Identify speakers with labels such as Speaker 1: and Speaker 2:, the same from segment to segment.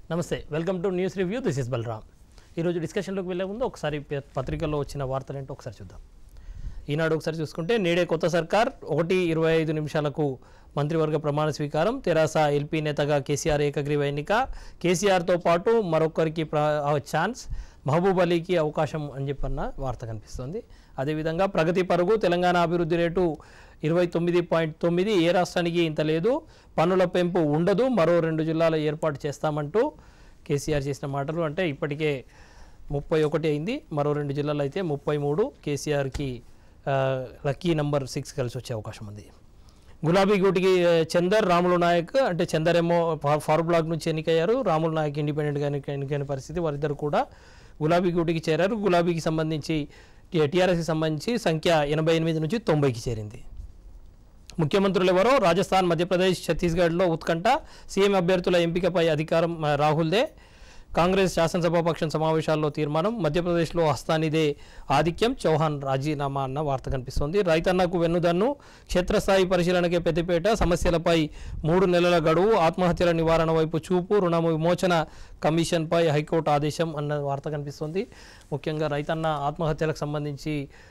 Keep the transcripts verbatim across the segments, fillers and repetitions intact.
Speaker 1: నమస్తే welcome to news review this is Balaram ఈరోజు డిస్కషన్లోకి వెళ్ళే ముందు ఒకసారి పత్రికల్లో వచ్చిన వార్తలు ఏంటో ఒకసారి చూద్దాం. ఈనాడు ఒకసారి చూసుకుంటే నేడే కొత్త సర్కార్ ఒకటి ఇరవై ఐదు నిమిషాలకు మంత్రివర్గ ప్రమాణ స్వీకారం, తెరాస ఎల్పీ నేతగా కేసీఆర్ ఏకగ్రీవ ఎన్నిక, కేసీఆర్తో పాటు మరొకరికి ఛాన్స్, మహబూబ్ అలీకి అవకాశం అని చెప్పన్న వార్త కనిపిస్తుంది. అదేవిధంగా ప్రగతి పరుగు, తెలంగాణ అభివృద్ధి రేటు ఇరవై తొమ్మిది పాయింట్ తొమ్మిది, ఏ రాష్ట్రానికి ఇంత లేదు, పన్నుల పెంపు ఉండదు, మరో రెండు జిల్లాలు ఏర్పాటు చేస్తామంటూ కేసీఆర్ చేసిన మాటలు. అంటే ఇప్పటికే ముప్పై ఒకటి అయింది, మరో రెండు జిల్లాలు అయితే ముప్పై మూడు. కేసీఆర్కి లక్కీ నెంబర్ సిక్స్ కలిసి వచ్చే అవకాశం ఉంది. గులాబీ గూటికి చందర్, రాములు నాయక్, అంటే చందర్ ఏమో ఫార్వర్డ్ బ్లాక్ నుంచి ఎన్నికయ్యారు, రాములు నాయక్ ఇండిపెండెంట్గా ఎన్నికైన పరిస్థితి. వారిద్దరు కూడా గులాబీ గూటికి చేరారు. గులాబీకి సంబంధించి టీఆర్ఎస్కి సంబంధించి సంఖ్య ఎనభై ఎనిమిది నుంచి తొంభైకి చేరింది. ముఖ్యమంత్రులు ఎవరో రాజస్థాన్, మధ్యప్రదేశ్, ఛత్తీస్గఢ్లో ఉత్కంఠ, సీఎం అభ్యర్థుల ఎంపికపై అధికారం రాహుల్దే, కాంగ్రెస్ శాసనసభాపక్షం సమావేశాల్లో తీర్మానం, మధ్యప్రదేశ్లో హస్తానిదే ఆధిక్యం, చౌహాన్ రాజీనామా అన్న వార్త కనిపిస్తోంది. రైతన్నకు వెన్నుదన్ను, క్షేత్రస్థాయి పరిశీలనకే పెద్దపేట, సమస్యలపై మూడు నెలల గడువు, ఆత్మహత్యల నివారణ వైపు చూపు, రుణ విమోచన కమిషన్పై హైకోర్టు ఆదేశం అన్న వార్త కనిపిస్తోంది. ముఖ్యంగా రైతన్న ఆత్మహత్యలకు సంబంధించి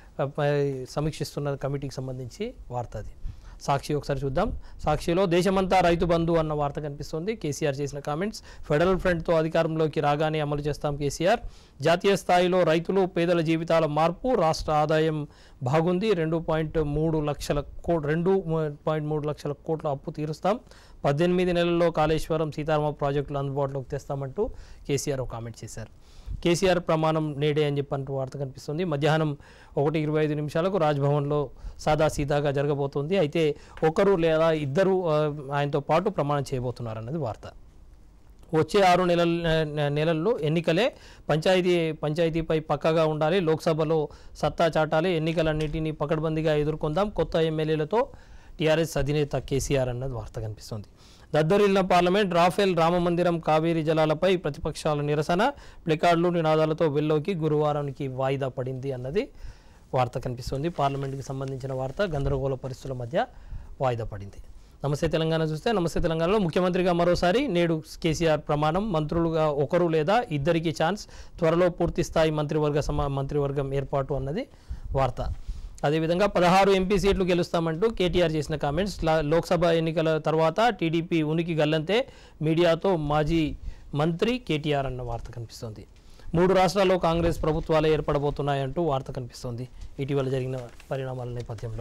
Speaker 1: సమీక్షిస్తున్న కమిటీకి సంబంధించి వార్త అది. సాక్షి ఒకసారి చూద్దాం. సాక్షిలో దేశమంతా రైతు బంధు అన్న వార్త కనిపిస్తుంది. కేసీఆర్ చేసిన కామెంట్స్, ఫెడరల్ ఫ్రంట్తో అధికారంలోకి రాగానే అమలు చేస్తాం కేసీఆర్, జాతీయ స్థాయిలో రైతులు పేదల జీవితాల మార్పు, రాష్ట్ర ఆదాయం బాగుంది, రెండు పాయింట్ మూడు లక్షల కో రెండు పాయింట్ మూడు లక్షల కోట్ల అప్పు తీరుస్తాం, పద్దెనిమిది నెలల్లో కాళేశ్వరం, సీతారామ ప్రాజెక్టులు అందుబాటులోకి తెస్తామంటూ కేసీఆర్ ఒక కామెంట్ చేశారు. కేసీఆర్ ప్రమాణం నేడే అని చెప్పంటూ వార్త కనిపిస్తుంది. మధ్యాహ్నం ఒకటి ఇరవై ఐదు నిమిషాలకు రాజ్భవన్లో సాదా సీదాగా జరగబోతోంది. అయితే ఒకరు లేదా ఇద్దరు ఆయనతో పాటు ప్రమాణం చేయబోతున్నారు అన్నది వార్త. వచ్చే ఆరు నెలల నెలల్లో ఎన్నికలే, పంచాయతీ పంచాయతీపై పక్కగా ఉండాలి, లోక్సభలో సత్తా చాటాలి, ఎన్నికలన్నింటినీ పకడ్బందీగా ఎదుర్కొందాం, కొత్త ఎమ్మెల్యేలతో టీఆర్ఎస్ అధినేత కేసీఆర్ అన్నది వార్త కనిపిస్తుంది. దద్దరిల్లిన పార్లమెంట్, రాఫెల్, రామమందిరం, కావేరీ జలాలపై ప్రతిపక్షాల నిరసన, ప్లెకార్డులు, నినాదాలతో వెల్లోకి గురువారానికి వాయిదా పడింది అన్నది వార్త కనిపిస్తుంది. పార్లమెంట్కి సంబంధించిన వార్త, గందరగోళ పరిస్థితుల మధ్య వాయిదా పడింది. నమస్తే తెలంగాణ చూస్తే, నమస్తే తెలంగాణలో ముఖ్యమంత్రిగా మరోసారి నేడు కేసీఆర్ ప్రమాణం, మంత్రులుగా ఒకరు లేదా ఇద్దరికి ఛాన్స్, త్వరలో పూర్తి స్థాయి మంత్రివర్గ సమా మంత్రివర్గం ఏర్పాటు అన్నది వార్త. అదేవిధంగా పదహారు ఎంపీ సీట్లు గెలుస్తామంటూ కేటీఆర్ చేసిన కామెంట్స్, లోక్సభ ఎన్నికల తర్వాత టీడీపీ ఉనికి గల్లంతే, మీడియాతో మాజీ మంత్రి కేటీఆర్ అన్న వార్త కనిపిస్తోంది. మూడు రాష్ట్రాల్లో కాంగ్రెస్ ప్రభుత్వాలే ఏర్పడబోతున్నాయంటూ వార్త కనిపిస్తోంది ఇటీవల జరిగిన పరిణామాల నేపథ్యంలో.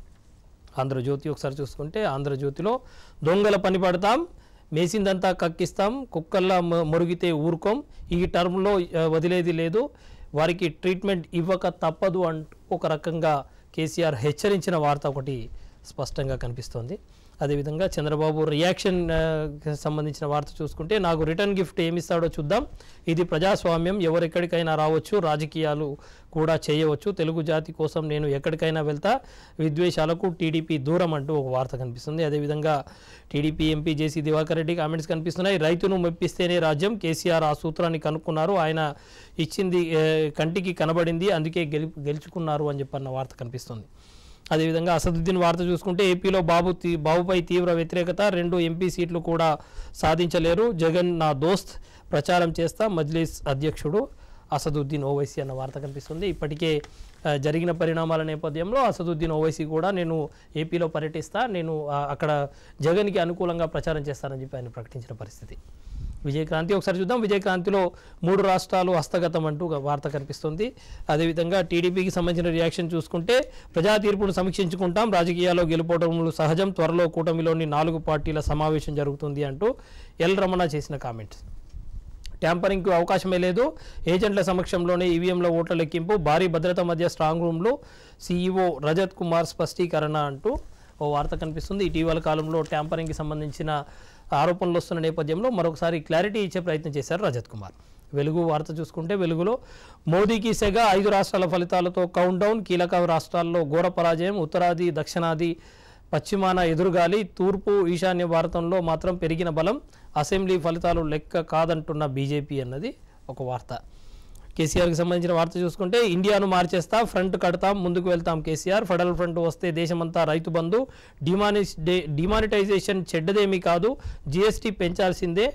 Speaker 1: ఆంధ్రజ్యోతి ఒకసారి చూసుకుంటే, ఆంధ్రజ్యోతిలో దొంగల పని పడతాం, మేసిందంతా కక్కిస్తాం, కుక్కల్లా మొరిగితే ఊరుకోం, ఈ టర్మ్లో వదిలేది లేదు, వారికి ట్రీట్మెంట్ ఇవ్వక తప్పదు అంటూ ఒక రకంగా కేసీఆర్ హెచ్చరించిన వార్త ఒకటి స్పష్టంగా కనిపిస్తోంది. అదేవిధంగా చంద్రబాబు రియాక్షన్ సంబంధించిన వార్త చూసుకుంటే, నాకు రిటర్న్ గిఫ్ట్ ఏమిస్తాడో చూద్దాం, ఇది ప్రజాస్వామ్యం, ఎవరెక్కడికైనా రావచ్చు, రాజకీయాలు కూడా చేయవచ్చు, తెలుగు జాతి కోసం నేను ఎక్కడికైనా వెళ్తా, విద్వేషాలకు టీడీపీ దూరం అంటూ ఒక వార్త కనిపిస్తుంది. అదేవిధంగా TDP MP JC Diwakar Reddy comments కనిపిస్తున్నాయి. రైతును మెప్పిస్తేనే రాజ్యం, కేసీఆర్ ఆ సూత్రాన్ని కనుక్కున్నారు, ఆయన ఇచ్చింది కంటికి కనబడింది, అందుకే గెలి గెలుచుకున్నారు అని చెప్పన్న వార్త కనిపిస్తుంది. అదేవిధంగా అసదుద్దీన్ వార్త చూసుకుంటే, ఏపీలో బాబు తీ బాబుపై తీవ్ర వ్యతిరేకత, రెండు ఎంపీ సీట్లు కూడా సాధించలేరు, జగన్ నా దోస్త్, ప్రచారం చేస్తా మజ్లిస్ అధ్యక్షుడు అసదుద్దీన్ ఓవైసీ అన్న వార్త కనిపిస్తుంది. ఇప్పటికే జరిగిన పరిణామాల నేపథ్యంలో అసదుద్దీన్ ఓవైసీ కూడా నేను ఏపీలో పర్యటిస్తా, నేను అక్కడ జగన్కి అనుకూలంగా ప్రచారం చేస్తానని చెప్పి ఆయన ప్రకటించిన పరిస్థితి. విజయక్రాంతి ఒకసారి చూద్దాం. విజయక్రాంతిలో మూడు రాష్ట్రాలు హస్తగతం అంటూ వార్త కనిపిస్తుంది. అదేవిధంగా టీడీపీకి సంబంధించిన రియాక్షన్ చూసుకుంటే, ప్రజా తీర్పును సమీక్షించుకుంటాం, రాజకీయాల్లో గెలుపోవటములు సహజం, త్వరలో కూటమిలోని నాలుగు పార్టీల సమావేశం జరుగుతుంది అంటూ ఎల్ రమణ చేసిన కామెంట్స్. ట్యాంపరింగ్కు అవకాశమే లేదు, ఏజెంట్ల సమక్షంలోనే ఈవీఎంల ఓట్ల లెక్కింపు, భారీ భద్రత మధ్య స్ట్రాంగ్ రూమ్లు, సీఈఓ రజత్ కుమార్ స్పష్టీకరణ అంటూ ఓ వార్త కనిపిస్తుంది. ఇటీవల కాలంలో ట్యాంపరింగ్కి సంబంధించిన ఆరోపణలు వస్తున్న నేపథ్యంలో మరొకసారి క్లారిటీ ఇచ్చే ప్రయత్నం చేశారు రజత్ కుమార్. వెలుగు వార్త చూసుకుంటే, వెలుగులో మోదీకి సెగ, ఐదు రాష్ట్రాల ఫలితాలతో కౌంట్ డౌన్, కీలక రాష్ట్రాల్లో ఘోర పరాజయం, ఉత్తరాది దక్షిణాది పశ్చిమాన ఎదురుగాలి, తూర్పు ఈశాన్య భారతంలో మాత్రం పెరిగిన బలం, అసెంబ్లీ ఫలితాలు లెక్క కాదంటున్న బీజేపీ అన్నది ఒక వార్త. కేసీఆర్కి సంబంధించిన వార్త చూసుకుంటే, ఇండియాను మార్చేస్తా, ఫ్రంట్ కడతాం, ముందుకు వెళ్తాం కేసీఆర్, ఫెడరల్ ఫ్రంట్ వస్తే దేశమంతా రైతు బంధు, డిమానిస్ డిమానిటైజేషన్ చెడ్డదేమీ కాదు, జీఎస్టీ పెంచాల్సిందే,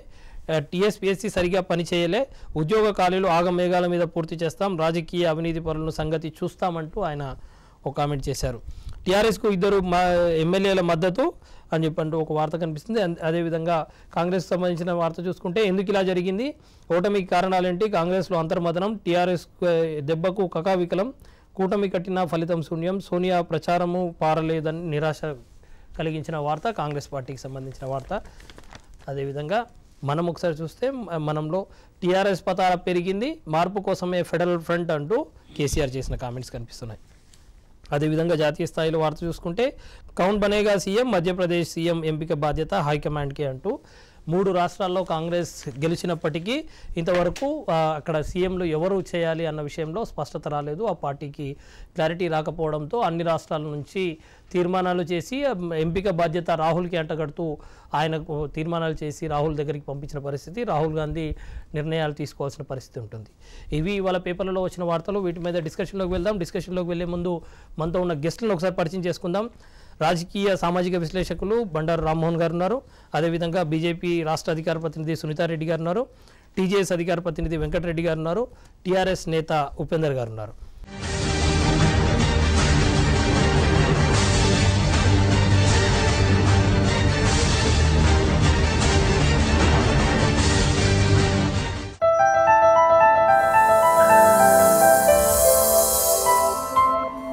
Speaker 1: టీఎస్పీఎస్సీ సరిగా పనిచేయలే, ఉద్యోగ ఖాళీలు ఆగమేఘాల మీద పూర్తి చేస్తాం, రాజకీయ అవినీతి పరులను సంగతి చూస్తామంటూ ఆయన ఒక కామెంట్ చేశారు. టీఆర్ఎస్కు ఇద్దరు మా ఎమ్మెల్యేల మద్దతు అని చెప్పంటూ ఒక వార్త కనిపిస్తుంది. అదేవిధంగా కాంగ్రెస్ సంబంధించిన వార్త చూసుకుంటే ఎందుకు ఇలా జరిగింది, ఓటమికి కారణాలేంటి, కాంగ్రెస్లో అంతర్మతనం, టీఆర్ఎస్ దెబ్బకు కకావికలం, కూటమి కట్టిన ఫలితం శూన్యం, సోనియా ప్రచారము పారలేదని నిరాశ కలిగించిన వార్త కాంగ్రెస్ పార్టీకి సంబంధించిన వార్త. అదేవిధంగా మనం ఒకసారి చూస్తే మనంలో టీఆర్ఎస్ పతాల పెరిగింది, మార్పు కోసమే ఫెడరల్ ఫ్రంట్ అంటూ కేసీఆర్ చేసిన కామెంట్స్ కనిపిస్తున్నాయి. అదేవిధంగా జాతీయ స్థాయిలో వార్త చూసుకుంటే కౌన్ బనేగా సీఎం, మధ్యప్రదేశ్ సీఎం ఎంపిక బాధ్యత హైకమాండ్కే అంటూ మూడు రాష్ట్రాల్లో కాంగ్రెస్ గెలిచినప్పటికీ ఇంతవరకు అక్కడ సీఎంలు ఎవరు చేయాలి అన్న విషయంలో స్పష్టత రాలేదు. ఆ పార్టీకి క్లారిటీ రాకపోవడంతో అన్ని రాష్ట్రాల నుంచి తీర్మానాలు చేసి ఎంపిక బాధ్యత రాహుల్కి అంటగడుతూ ఆయనకు తీర్మానాలు చేసి రాహుల్ దగ్గరికి పంపించిన పరిస్థితి, రాహుల్ గాంధీ నిర్ణయాలు తీసుకోవాల్సిన పరిస్థితి ఉంటుంది. ఇవి ఇవాళ పేపర్లలో వచ్చిన వార్తలు. వీటి మీద డిస్కషన్లోకి వెళ్దాం. డిస్కషన్లోకి వెళ్లే ముందు మనతో ఉన్న గెస్టులను ఒకసారి పరిచయం చేసుకుందాం. రాజకీయ సామాజిక విశ్లేషకులు బండారు రామ్మోహన్ గారు ఉన్నారు. అదేవిధంగా బీజేపీ రాష్ట్ర అధికార ప్రతినిధి సునీతారెడ్డి గారు ఉన్నారు. టీజేఎస్ అధికార ప్రతినిధి వెంకటరెడ్డి గారు ఉన్నారు. టీఆర్ఎస్ నేత ఉపేందర్ గారు ఉన్నారు.